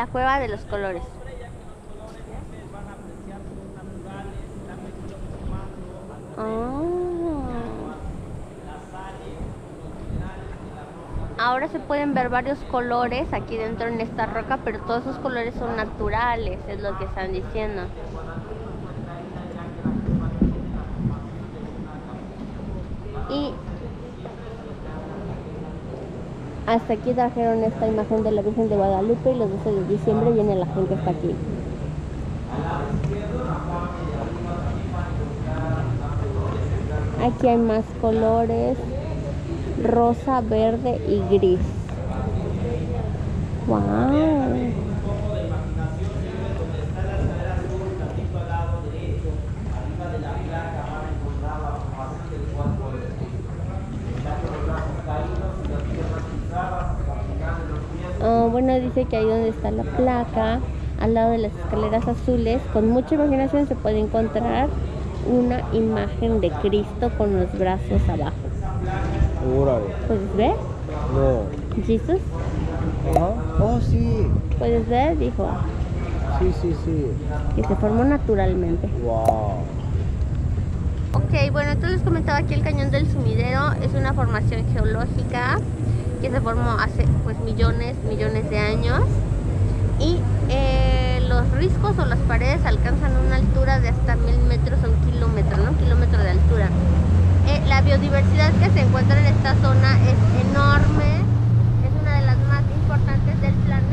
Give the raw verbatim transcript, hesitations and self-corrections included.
cueva de los colores. Oh. Ahora se pueden ver varios colores aquí dentro en esta roca, pero todos esos colores son naturales, es lo que están diciendo. Y hasta aquí trajeron esta imagen de la Virgen de Guadalupe y los doce de diciembre viene la gente hasta aquí. Aquí hay más colores, rosa, verde y gris. ¡Wow! Uh, bueno, dice que ahí donde está la placa, al lado de las escaleras azules, con mucha imaginación se puede encontrar una imagen de Cristo con los brazos abajo. Órale. ¿Puedes ver? No. ¿Jesús? Ajá. Oh, sí. ¿Puedes ver? Dijo. Sí, sí, sí. Que se formó naturalmente. Wow. Ok, bueno, entonces les comentaba aquí el Cañón del Sumidero. Es una formación geológica que se formó hace pues millones, millones de años. Y eh, los riscos o las paredes alcanzan una altura de hasta mil metros a un kilómetro, ¿no? Un kilómetro de altura. Eh, la biodiversidad que se encuentra en esta zona es enorme. Es una de las más importantes del planeta.